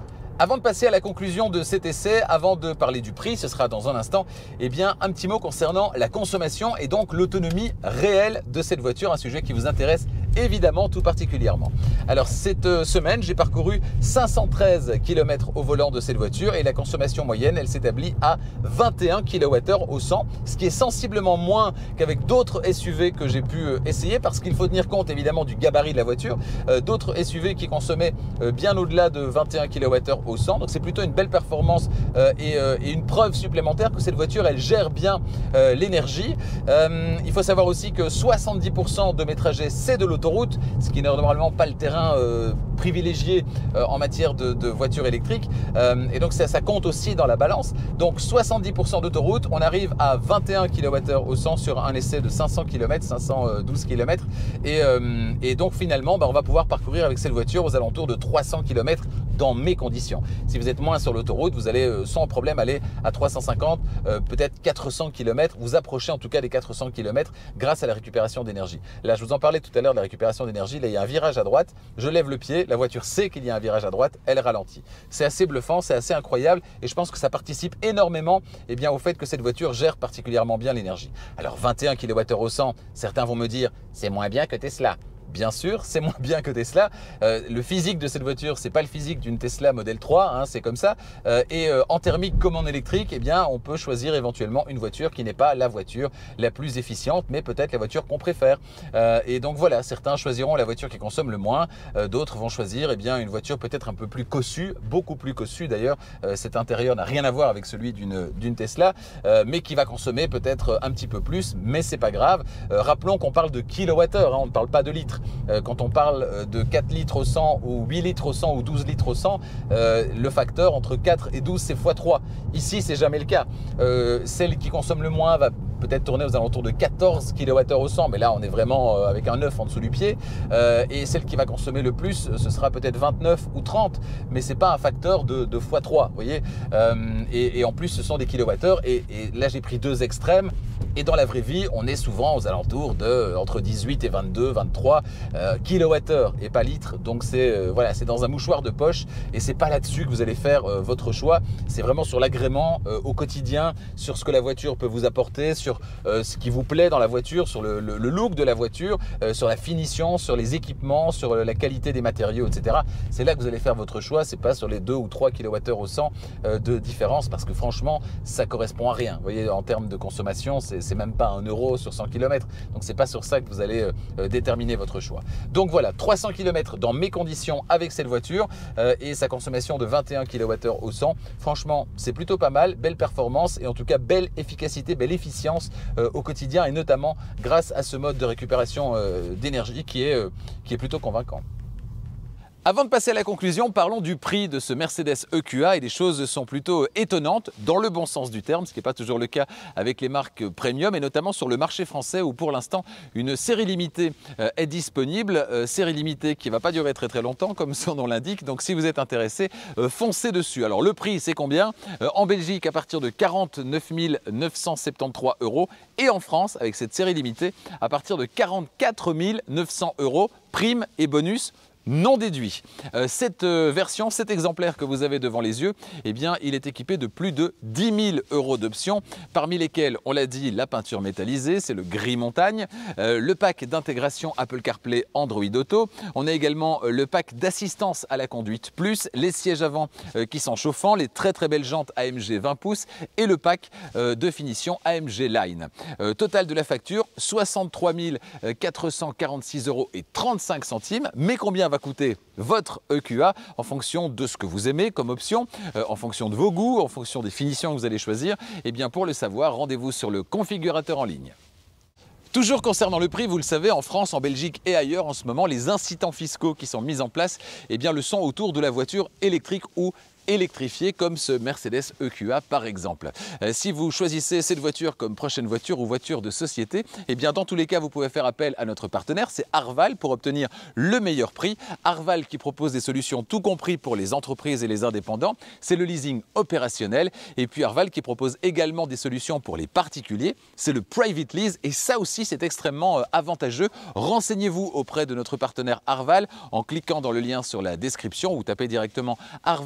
Avant de passer à la conclusion de cet essai, avant de parler du prix, ce sera dans un instant, eh bien un petit mot concernant la consommation et donc l'autonomie réelle de cette voiture, un sujet qui vous intéresse évidemment tout particulièrement. Alors cette semaine, j'ai parcouru cinq cent treize kilomètres au volant de cette voiture et la consommation moyenne, elle s'établit à vingt et un kilowattheures au cent, ce qui est sensiblement moins qu'avec d'autres S U V que j'ai pu essayer parce qu'il faut tenir compte évidemment du gabarit de la voiture. Euh, d'autres S U V qui consommaient euh, bien au-delà de vingt et un kilowattheures au cent, donc c'est plutôt une belle performance euh, et, euh, et une preuve supplémentaire que cette voiture elle gère bien euh, l'énergie. Euh, il faut savoir aussi que soixante-dix pour cent de mes trajets c'est de l'autoroute, ce qui n'est normalement pas le terrain euh, privilégié euh, en matière de, de voitures électriques, euh, et donc ça, ça compte aussi dans la balance. Donc soixante-dix pour cent d'autoroute, on arrive à vingt et un kilowattheures au cent sur un essai de cinq cents kilomètres, cinq cent douze kilomètres, et, euh, et donc finalement bah, on va pouvoir parcourir avec cette voiture aux alentours de trois cents kilomètres dans mes conditions. Si vous êtes moins sur l'autoroute, vous allez euh, sans problème aller à trois cent cinquante, euh, peut-être quatre cents kilomètres, vous approchez en tout cas des quatre cents kilomètres grâce à la récupération d'énergie. Là, je vous en parlais tout à l'heure de la récupération d'énergie, là il y a un virage à droite, je lève le pied, la voiture sait qu'il y a un virage à droite, elle ralentit. C'est assez bluffant, c'est assez incroyable et je pense que ça participe énormément eh bien, au fait que cette voiture gère particulièrement bien l'énergie. Alors vingt et un kilowattheures au cent, certains vont me dire c'est moins bien que Tesla. Bien sûr, c'est moins bien que Tesla. Euh, le physique de cette voiture, c'est pas le physique d'une Tesla Model trois, hein, c'est comme ça. Euh, et euh, en thermique comme en électrique, eh bien, on peut choisir éventuellement une voiture qui n'est pas la voiture la plus efficiente, mais peut-être la voiture qu'on préfère. Euh, et donc voilà, certains choisiront la voiture qui consomme le moins, euh, d'autres vont choisir eh bien, une voiture peut-être un peu plus cossue, beaucoup plus cossue d'ailleurs. Euh, cet intérieur n'a rien à voir avec celui d'une d'une Tesla, euh, mais qui va consommer peut-être un petit peu plus, mais c'est pas grave. Euh, rappelons qu'on parle de kilowattheures, hein, on ne parle pas de litres. Quand on parle de quatre litres au cent ou huit litres au cent ou douze litres au cent, euh, le facteur entre quatre et douze c'est fois trois. Ici c'est jamais le cas. Euh, celle qui consomme le moins va peut-être tourner aux alentours de quatorze kilowattheures au cent, mais là on est vraiment avec un neuf en dessous du pied. Euh, et celle qui va consommer le plus, ce sera peut-être vingt-neuf ou trente, mais c'est pas un facteur de, de fois trois, vous voyez. Euh, et, et en plus ce sont des kilowattheures et, et là j'ai pris deux extrêmes. Et dans la vraie vie, on est souvent aux alentours de entre dix-huit et vingt-deux, vingt-trois euh, kilowattheures et pas litres. Donc c'est euh, voilà, c'est dans un mouchoir de poche et c'est pas là-dessus que vous allez faire euh, votre choix. C'est vraiment sur l'agrément euh, au quotidien, sur ce que la voiture peut vous apporter, sur euh, ce qui vous plaît dans la voiture, sur le, le, le look de la voiture, euh, sur la finition, sur les équipements, sur la qualité des matériaux, et cetera. C'est là que vous allez faire votre choix. C'est pas sur les deux ou trois kilowattheures au cent euh, de différence parce que franchement, ça correspond à rien. Vous voyez, en termes de consommation, c'est c'est même pas un euro sur cent kilomètres. Donc c'est pas sur ça que vous allez euh, déterminer votre choix. Donc voilà, trois cents kilomètres dans mes conditions avec cette voiture euh, et sa consommation de vingt et un kilowattheures au cent. Franchement, c'est plutôt pas mal, belle performance et en tout cas belle efficacité, belle efficience euh, au quotidien et notamment grâce à ce mode de récupération euh, d'énergie qui est, euh, qui est plutôt convaincant. Avant de passer à la conclusion, parlons du prix de ce Mercedes E Q A et les choses sont plutôt étonnantes dans le bon sens du terme, ce qui n'est pas toujours le cas avec les marques premium et notamment sur le marché français où pour l'instant une série limitée euh, est disponible, euh, série limitée qui ne va pas durer très très longtemps comme son nom l'indique, donc si vous êtes intéressé, euh, foncez dessus. Alors le prix c'est combien? euh, En Belgique à partir de quarante-neuf mille neuf cent soixante-treize euros et en France avec cette série limitée à partir de quarante-quatre mille neuf cents euros, prime et bonus non déduit. Euh, cette euh, version, cet exemplaire que vous avez devant les yeux, eh bien, il est équipé de plus de dix mille euros d'options, parmi lesquelles, on l'a dit, la peinture métallisée, c'est le gris montagne, euh, le pack d'intégration Apple CarPlay Android Auto, on a également euh, le pack d'assistance à la conduite plus, les sièges avant euh, qui sont chauffants, les très très belles jantes A M G vingt pouces et le pack euh, de finition A M G Line. Euh, total de la facture, soixante-trois mille quatre cent quarante-six euros et trente-cinq centimes, mais combien va coûter votre E Q A en fonction de ce que vous aimez comme option, euh, en fonction de vos goûts, en fonction des finitions que vous allez choisir. Et bien pour le savoir, rendez-vous sur le configurateur en ligne. Toujours concernant le prix, vous le savez, en France, en Belgique et ailleurs, en ce moment, les incitants fiscaux qui sont mis en place eh bien, le sont autour de la voiture électrique ou électrifiée comme ce Mercedes E Q A par exemple. Euh, si vous choisissez cette voiture comme prochaine voiture ou voiture de société, eh bien dans tous les cas vous pouvez faire appel à notre partenaire, c'est Arval pour obtenir le meilleur prix. Arval qui propose des solutions tout compris pour les entreprises et les indépendants, c'est le leasing opérationnel et puis Arval qui propose également des solutions pour les particuliers, c'est le private lease et ça aussi c'est extrêmement euh, avantageux. Renseignez-vous auprès de notre partenaire Arval en cliquant dans le lien sur la description ou tapez directement arval point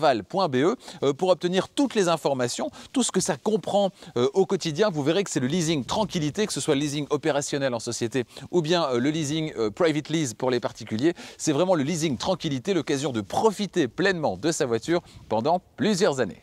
point be euh, pour obtenir toutes les informations, tout ce que ça comprend euh, au quotidien. Vous verrez que c'est le leasing tranquillité, que ce soit le leasing opérationnel en société ou bien euh, le leasing euh, private lease pour les particuliers. C'est vraiment le leasing tranquillité, l'occasion de profiter pleinement de sa voiture pendant plusieurs années.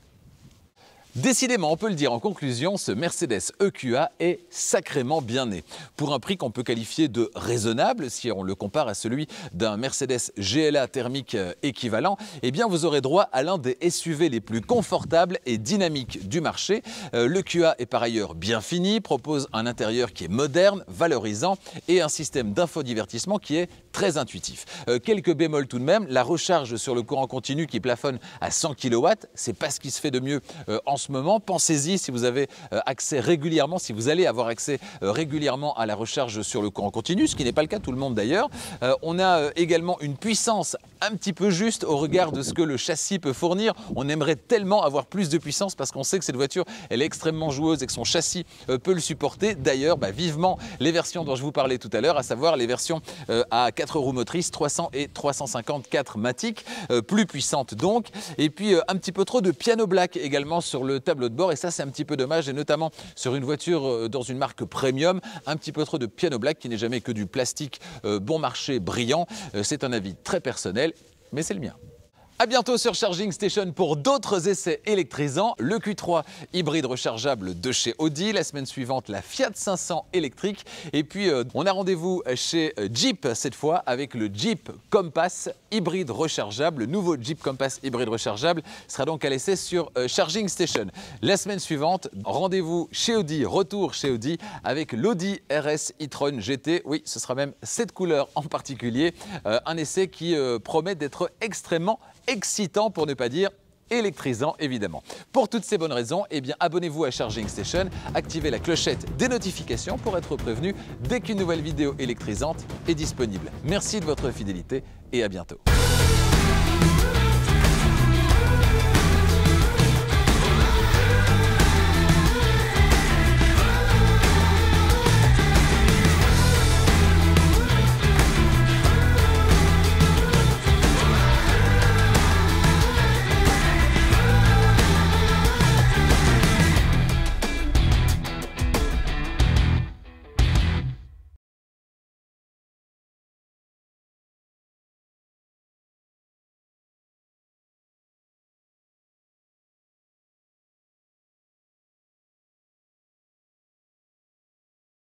Décidément, on peut le dire en conclusion, ce Mercedes E Q A est sacrément bien né. Pour un prix qu'on peut qualifier de raisonnable, si on le compare à celui d'un Mercedes G L A thermique équivalent, eh bien vous aurez droit à l'un des S U V les plus confortables et dynamiques du marché. Euh, l'E Q A est par ailleurs bien fini, propose un intérieur qui est moderne, valorisant et un système d'infodivertissement qui est très intuitif. Euh, quelques bémols tout de même, la recharge sur le courant continu qui plafonne à cent kilowatts, c'est pas ce qui se fait de mieux euh, en ce moment. Pensez-y si vous avez euh, accès régulièrement, si vous allez avoir accès euh, régulièrement à la recharge sur le courant continu, ce qui n'est pas le cas de tout le monde d'ailleurs. Euh, on a euh, également une puissance un petit peu juste au regard de ce que le châssis peut fournir. On aimerait tellement avoir plus de puissance parce qu'on sait que cette voiture, elle est extrêmement joueuse et que son châssis euh, peut le supporter. D'ailleurs, bah, vivement les versions dont je vous parlais tout à l'heure, à savoir les versions euh, à quatre roues motrices, trois cents et trois cent cinquante-quatre Matic, euh, plus puissantes donc. Et puis euh, un petit peu trop de piano black également sur le tableau de bord, et ça c'est un petit peu dommage, et notamment sur une voiture euh, dans une marque premium, un petit peu trop de piano black qui n'est jamais que du plastique euh, bon marché brillant. Euh, c'est un avis très personnel, mais c'est le mien. A bientôt sur Charging Station pour d'autres essais électrisants. Le Q trois hybride rechargeable de chez Audi. La semaine suivante, la Fiat cinq cents électrique. Et puis, euh, on a rendez-vous chez Jeep cette fois avec le Jeep Compass hybride rechargeable. Le nouveau Jeep Compass hybride rechargeable sera donc à l'essai sur euh, Charging Station. La semaine suivante, rendez-vous chez Audi, retour chez Audi avec l'Audi R S e-tron G T. Oui, ce sera même cette couleur en particulier. Euh, un essai qui euh, promet d'être extrêmement excitant pour ne pas dire électrisant évidemment. Pour toutes ces bonnes raisons, eh bien abonnez-vous à Charging Station, activez la clochette des notifications pour être prévenu dès qu'une nouvelle vidéo électrisante est disponible. Merci de votre fidélité et à bientôt.